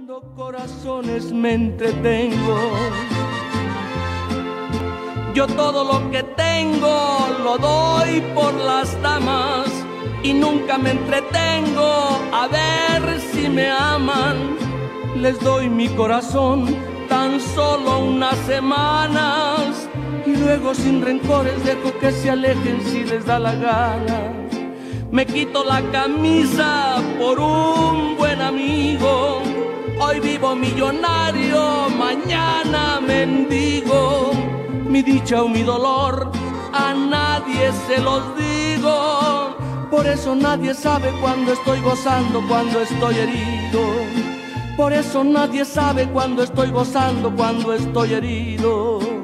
Corazones me entretengo. Yo todo lo que tengo lo doy por las damas y nunca me entretengo a ver si me aman. Les doy mi corazón tan solo unas semanas y luego sin rencores dejo que se alejen si les da la gana. Me quito la camisa por un buen amigo. Hoy vivo millonario, mañana mendigo. Mi dicha o mi dolor a nadie se los digo. Por eso nadie sabe cuando estoy gozando, cuando estoy herido. Por eso nadie sabe cuando estoy gozando, cuando estoy herido.